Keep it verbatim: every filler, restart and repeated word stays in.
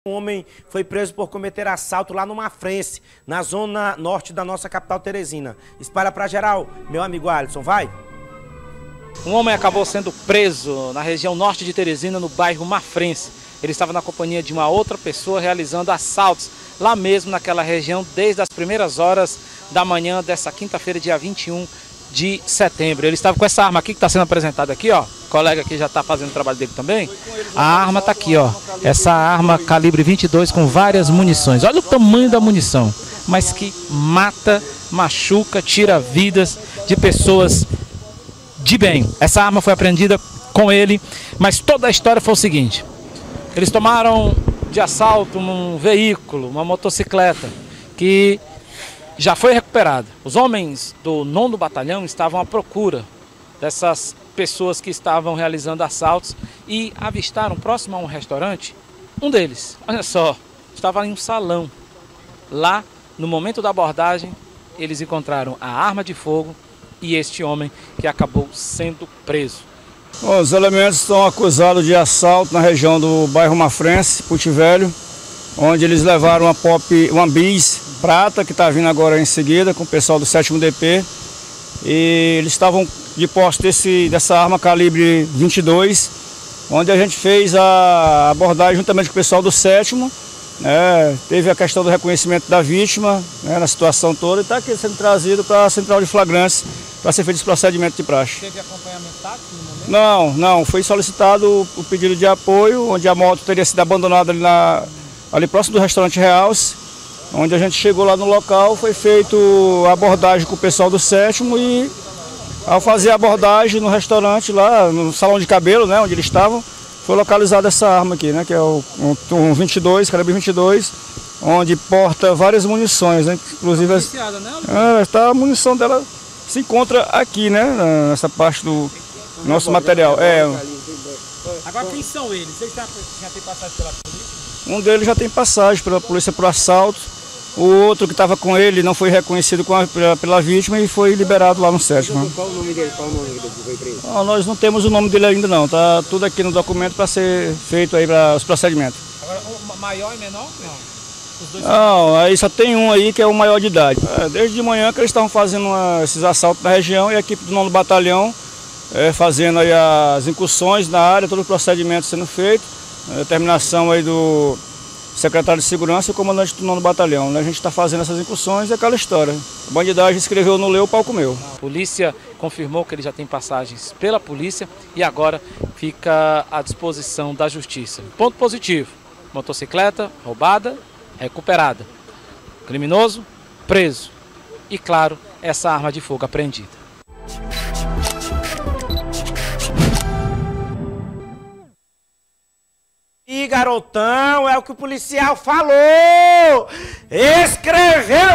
Um homem foi preso por cometer assalto lá no Mafrense, na zona norte da nossa capital Teresina. Espalha pra geral, meu amigo Alisson, vai! Um homem acabou sendo preso na região norte de Teresina, no bairro Mafrense. Ele estava na companhia de uma outra pessoa realizando assaltos lá mesmo naquela região desde as primeiras horas da manhã dessa quinta-feira, dia vinte e um de setembro. Ele estava com essa arma aqui que está sendo apresentada aqui, ó. O colega aqui já está fazendo o trabalho dele também. A arma está aqui, ó. Essa arma calibre vinte e dois com várias munições. Olha o tamanho da munição, mas que mata, machuca, tira vidas de pessoas de bem. Essa arma foi apreendida com ele, mas toda a história foi o seguinte: eles tomaram de assalto um veículo, uma motocicleta, que já foi recuperada. Os homens do nono Batalhão estavam à procura dessas pessoas que estavam realizando assaltos e avistaram próximo a um restaurante um deles. Olha só, estava em um salão. Lá, no momento da abordagem, eles encontraram a arma de fogo e este homem que acabou sendo preso. Bom, os elementos estão acusados de assalto na região do bairro Mafrense, Puti Velho, onde eles levaram uma pop, uma bis prata, que está vindo agora em seguida, com o pessoal do sétimo D P. E eles estavam de posse desse, dessa arma calibre vinte e dois, onde a gente fez a abordagem juntamente com o pessoal do sétimo. Né, teve a questão do reconhecimento da vítima, né, na situação toda, e está aqui sendo trazido para a central de flagrantes para ser feito esse procedimento de praxe. Teve acompanhamento tático no momento? Não, não. Foi solicitado o, o pedido de apoio, onde a moto teria sido abandonada ali, na, ali próximo do restaurante Realce, onde a gente chegou lá no local, foi feito a abordagem com o pessoal do sétimo e ao fazer a abordagem no restaurante lá, no salão de cabelo, né, onde eles estavam, foi localizada essa arma aqui, né, que é o um vinte e dois, calibre vinte e dois, onde porta várias munições, né, inclusive Viciada, né, é, tá, a munição dela se encontra aqui, né, nessa parte do nosso material. É, agora quem são eles? Eles já, já têm passagem pela polícia? um deles já tem passagem pela polícia por assalto, o outro que estava com ele não foi reconhecido com a, pela, pela vítima e foi liberado lá no sétimo. Qual o nome dele? Qual o nome dele que foi preso? Ah, nós não temos o nome dele ainda não, tá tudo aqui no documento para ser feito aí para os procedimentos. Agora, o maior e menor? Não. Os dois Não, aí só tem um aí que é o maior de idade. É, desde de manhã que eles estavam fazendo uma, esses assaltos na região e a equipe do nono Batalhão é, fazendo aí as incursões na área, todo o procedimento sendo feito, a determinação aí do secretário de Segurança e o comandante do nono Batalhão. Né? A gente está fazendo essas incursões e é aquela história. A bandidagem escreveu no leu, o pau comeu. A polícia confirmou que ele já tem passagens pela polícia e agora fica à disposição da justiça. Ponto positivo: motocicleta roubada, recuperada. Criminoso preso. E claro, essa arma de fogo apreendida. E garotão, é o que o policial falou! Escreveu